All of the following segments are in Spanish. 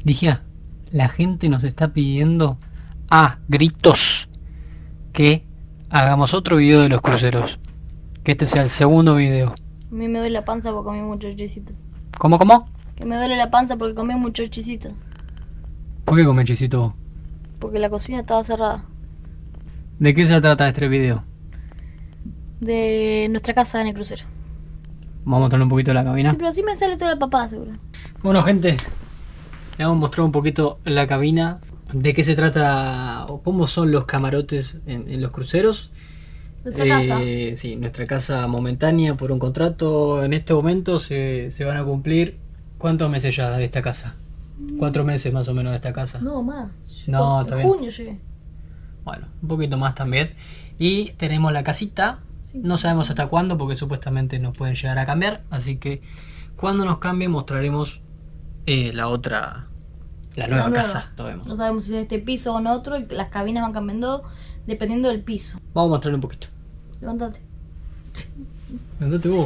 Dije, la gente nos está pidiendo a gritos que hagamos otro video de los cruceros. Que este sea el segundo video. A mí me duele la panza porque comí mucho chisito. ¿Cómo, cómo? Que me duele la panza porque comí mucho chisito. ¿Por qué comes chisito? Porque la cocina estaba cerrada. ¿De qué se trata este video? De nuestra casa en el crucero. Vamos a mostrar un poquito la cabina. Sí, pero así me sale toda la papada, seguro. Bueno, gente, le vamos a mostrar un poquito la cabina. ¿De qué se trata o cómo son los camarotes en los cruceros? Nuestra casa. Sí, nuestra casa momentánea por un contrato. En este momento se van a cumplir. ¿Cuántos meses ya de esta casa? 4 meses más o menos de esta casa. No, más. No, En está bien. junio llegué. Bueno, un poquito más también. Y tenemos la casita. Sí. No sabemos hasta cuándo porque supuestamente nos pueden llegar a cambiar. Así que cuando nos cambie mostraremos la nueva casa. No sabemos si es este piso o en otro. Y las cabinas van cambiando dependiendo del piso. Vamos a mostrarle un poquito. Levántate. Andate vos.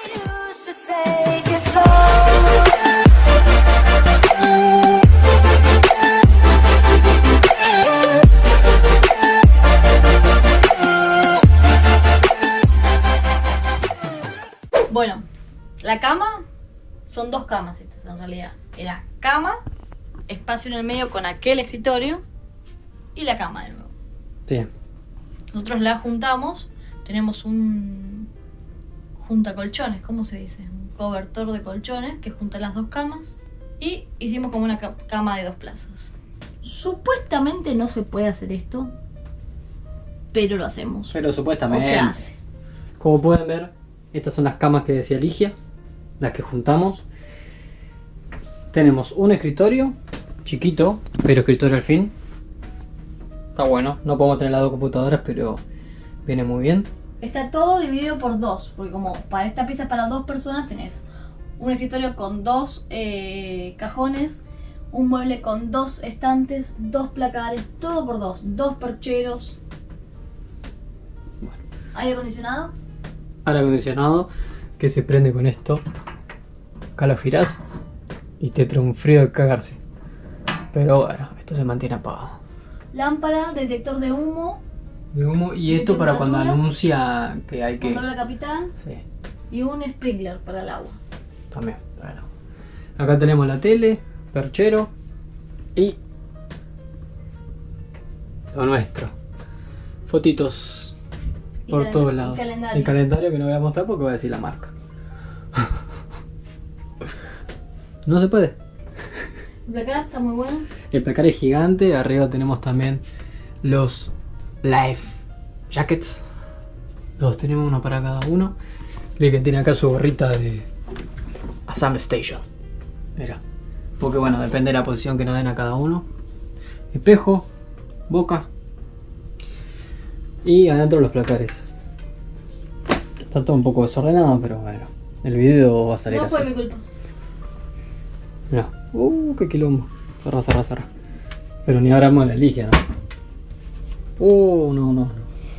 Bueno, la cama son 2 camas estas en realidad. Era cama, espacio en el medio con aquel escritorio y la cama de nuevo. Sí. Nosotros la juntamos, tenemos un junta colchones, ¿cómo se dice? Un cobertor de colchones que junta las 2 camas y hicimos como una cama de 2 plazas. Supuestamente no se puede hacer esto, pero lo hacemos. Pero O supuestamente. se hace. Como pueden ver, estas son las camas que decía Ligia, las que juntamos. Tenemos un escritorio chiquito, pero escritorio al fin. Está bueno, no podemos tener las 2 computadoras, pero viene muy bien. Está todo dividido por 2, porque como para esta pieza para 2 personas tenés un escritorio con 2 cajones, un mueble con 2 estantes, 2 placares, todo por 2, 2 percheros. Bueno. Aire acondicionado. Aire acondicionado que se prende con esto. Acá lo girás y te trae un frío de cagarse. Pero bueno, esto se mantiene apagado. Lámpara, detector de humo, De humo, y ¿De esto para cuando temperatura? anuncia que hay que... con doble capitán Sí, y un sprinkler para el agua. también. Bueno. Acá tenemos la tele, perchero y lo nuestro. Fotitos Y por todos lados. y calendario. El calendario que no voy a mostrar porque voy a decir la marca. No se puede. El placar está muy bueno. El placar es gigante. Arriba tenemos también los life jackets. Los tenemos uno para cada uno. El que tiene acá su gorrita de Assam Station. Mira. Porque bueno, depende de la posición que nos den a cada uno. Espejo, boca. Y adentro los placares. Está todo un poco desordenado, pero bueno. El video va a salir No fue así. mi culpa. Mira. Qué quilombo. Cerra, cerra, cerra. Pero ni hablamos de la Ligia, ¿no? No.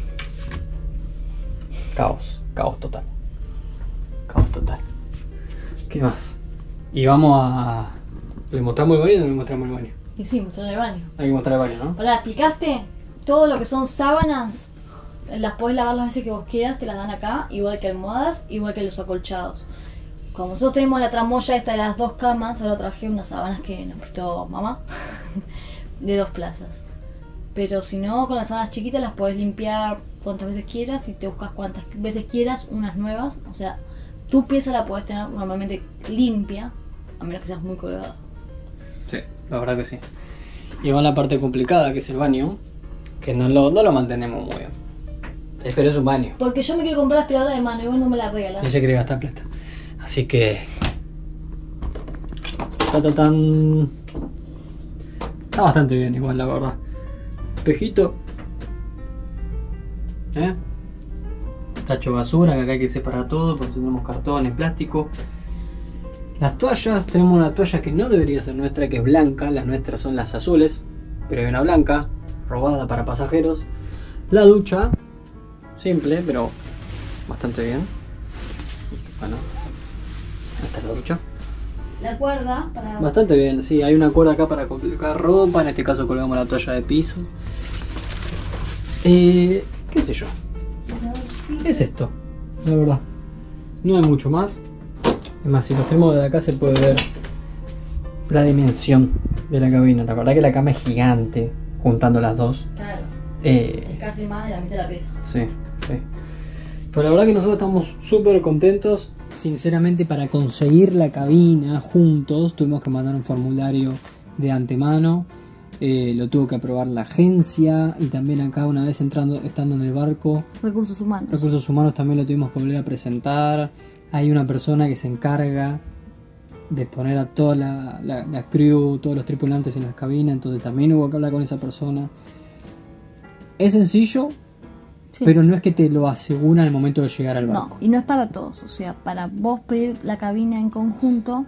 Caos. Caos total. Caos total. ¿Qué más? Y vamos a... ¿Le mostramos el baño o no le mostramos el baño? Y sí, mostrar el baño. Hay que mostrar el baño, ¿no? Hola, ¿explicaste? Todo lo que son sábanas, las podés lavar las veces que vos quieras, te las dan acá, igual que almohadas, igual que los acolchados. Como nosotros tenemos la tramoya esta de las 2 camas, ahora traje unas sábanas que nos prestó mamá, de 2 plazas. Pero si no, con las sábanas chiquitas las podés limpiar cuantas veces quieras y te buscas cuantas veces quieras, unas nuevas. O sea, tu pieza la podés tener normalmente limpia, a menos que seas muy colgada. Sí, la verdad que sí. Y va la parte complicada, que es el baño, que no lo mantenemos muy bien. Pero es un baño. Porque yo me quiero comprar la aspiradora de mano y vos no me la regalás. Ella quiere gastar plata. Así que... Está bastante bien igual, la verdad. Espejito. Tacho basura, que acá hay que separar todo, porque tenemos cartones, plástico. Las toallas, tenemos una toalla que no debería ser nuestra, que es blanca. Las nuestras son las azules, pero hay una blanca, robada para pasajeros. La ducha, simple, pero bastante bien. Bueno, esta es la ducha. la cuerda para... Bastante bien, sí, hay una cuerda acá para colgar ropa, en este caso colgamos la toalla de piso. ¿Qué sé yo? Es esto, la verdad. No hay mucho más. Es más, si lo vemos de acá se puede ver la dimensión de la cabina. La verdad que la cama es gigante, juntando las dos. Claro. Es casi más de la mitad de la pieza. Sí, sí. Pero la verdad que nosotros estamos súper contentos. Sinceramente, para conseguir la cabina juntos tuvimos que mandar un formulario de antemano. Lo tuvo que aprobar la agencia. Y también acá, una vez estando en el barco, Recursos humanos también lo tuvimos que volver a presentar. Hay una persona que se encarga de poner a toda la crew, todos los tripulantes en las cabinas. Entonces también hubo que hablar con esa persona. Es sencillo, sí, pero no es que te lo asegura al momento de llegar al barco. No, y no es para todos. O sea, para vos pedir la cabina en conjunto,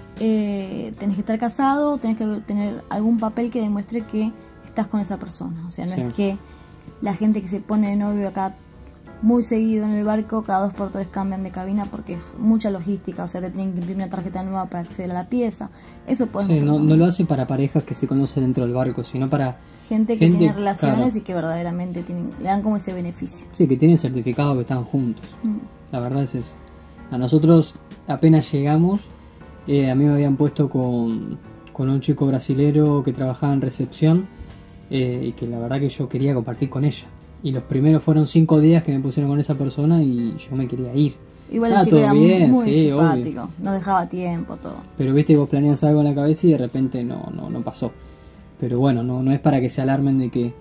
tenés que estar casado, tenés que tener algún papel que demuestre que estás con esa persona. O sea, no es que la gente que se pone de novio acá muy seguido en el barco, cada 2 por 3 cambian de cabina porque es mucha logística. O sea, te tienen que imprimir una tarjeta nueva para acceder a la pieza. Eso puede ser. No lo hace para parejas que se conocen dentro del barco, sino para gente que tiene relaciones, claro, y que verdaderamente le dan como ese beneficio. Sí, que tienen certificado que están juntos. La verdad es eso. A nosotros apenas llegamos, a mí me habían puesto con un chico brasilero que trabajaba en recepción, y que la verdad que yo quería compartir con ella. Y los primeros fueron 5 días que me pusieron con esa persona y yo me quería ir. Igual el chico era muy simpático, obvio, nos dejaba tiempo, todo. Pero viste, vos planeas algo en la cabeza y de repente no pasó. Pero bueno, no es para que se alarmen de que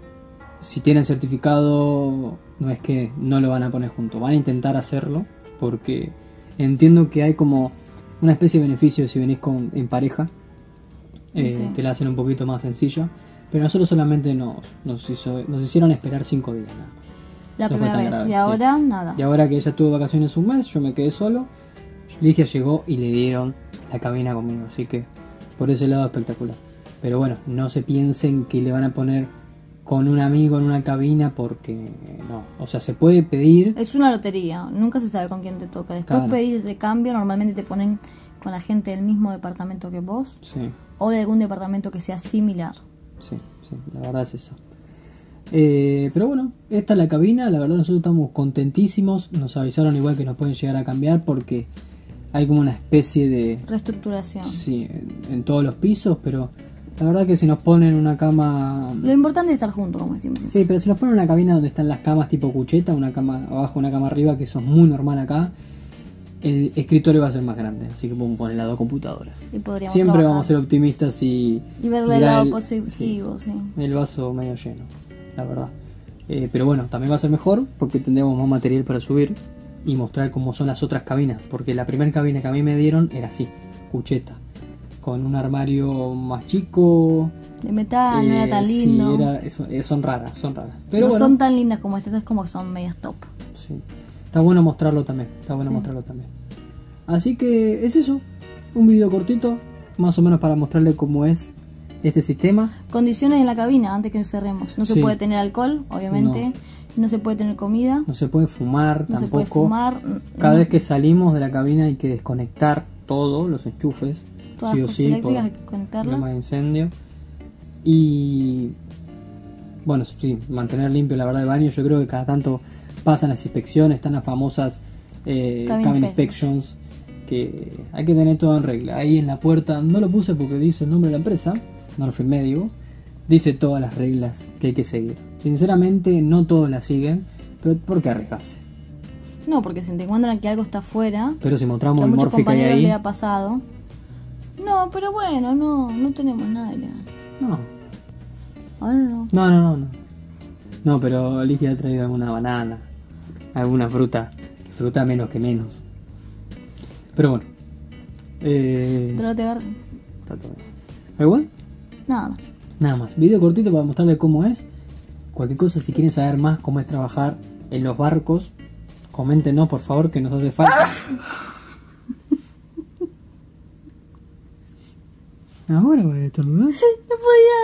si tienen certificado no es que no lo van a poner junto. Van a intentar hacerlo porque entiendo que hay como una especie de beneficio si venís en pareja. Sí. Te la hacen un poquito más sencilla. Pero nosotros solamente nos hicieron esperar 5 días nada más. La primera vez, grave, y ahora sí, nada. Y ahora que ella tuvo vacaciones un mes, yo me quedé solo. Ligia llegó y le dieron la cabina conmigo, así que por ese lado espectacular. Pero bueno, no se piensen que le van a poner con un amigo en una cabina porque no. O sea, se puede pedir. Es una lotería, nunca se sabe con quién te toca. Después claro, pedís de cambio, normalmente te ponen con la gente del mismo departamento que vos. Sí. O de algún departamento que sea similar. Sí, la verdad es eso. Pero bueno, esta es la cabina. La verdad nosotros estamos contentísimos. Nos avisaron igual que nos pueden llegar a cambiar porque hay como una especie de reestructuración. Sí, en todos los pisos, pero la verdad que si nos ponen una cama... Lo importante es estar juntos, como decimos. Sí, pero si nos ponen una cabina donde están las camas tipo cucheta, una cama abajo, una cama arriba, que eso es muy normal acá, el escritorio va a ser más grande, así que podemos poner las 2 computadoras. Y podríamos siempre trabajar, vamos a ser optimistas y verle el lado positivo, sí. El vaso medio lleno, la verdad. Pero bueno, también va a ser mejor porque tendremos más material para subir y mostrar cómo son las otras cabinas, porque la primera cabina que a mí me dieron era así, cucheta, con un armario más chico, de metal, no era tan lindo. Sí, son raras. Pero no bueno, son tan lindas como estas, es como que son medias top. Sí. Está bueno mostrarlo también, Así que es eso, un video cortito, más o menos para mostrarle cómo es este sistema. Condiciones en la cabina, antes que cerremos. No se puede tener alcohol, obviamente. No se puede tener comida. No se puede fumar tampoco. Se puede fumar. Cada vez que salimos de la cabina hay que desconectar todos los enchufes. Todas las cosas eléctricas hay que conectarlas. Problema de incendio. Y bueno, sí, mantener limpio la verdad el baño. Yo creo que cada tanto pasan las inspecciones, están las famosas cabin inspections, que hay que tener todo en regla. Ahí en la puerta, no lo puse porque dice el nombre de la empresa, no lo firmé, digo, dice todas las reglas que hay que seguir. Sinceramente no todos las siguen, pero ¿por qué arriesgarse? No, porque si te encuentran que algo está afuera, pero si mostramos que a el muchos morfi que hay compañeros ahí, le ha pasado. No, pero bueno, no tenemos nada ilegal. No. Ahora no. No. No, pero Ligia ha traído alguna banana, alguna fruta menos que menos. Pero bueno. Pero te agarro. Está todo bien. ¿Algo más? Nada más. Video cortito para mostrarles cómo es. Cualquier cosa, si quieren saber más cómo es trabajar en los barcos, coméntenos por favor, que nos hace falta. Ahora voy a estornudar. No podía,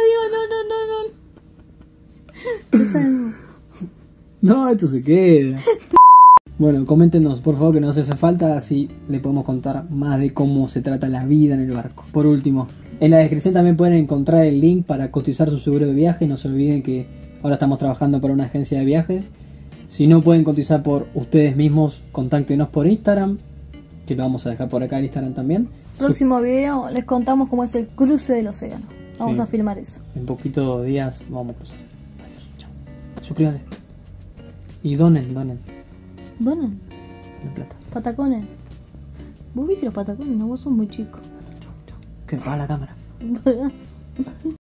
Diego, no. No, esto se queda. Bueno, coméntenos por favor que nos hace falta, así le podemos contar más de cómo se trata la vida en el barco. Por último, en la descripción también pueden encontrar el link para cotizar su seguro de viaje. No se olviden que ahora estamos trabajando para una agencia de viajes. Si no pueden cotizar por ustedes mismos, contáctenos por Instagram, que lo vamos a dejar por acá el Instagram también. Próximo video les contamos cómo es el cruce del océano. Vamos Sí. a filmar eso. En poquitos días vamos a cruzar. Adiós, chao. Suscríbanse. Y donen Donen, la plata. patacones. ¿Vos viste los patacones? No, vos sos muy chico. Que apaga la cámara.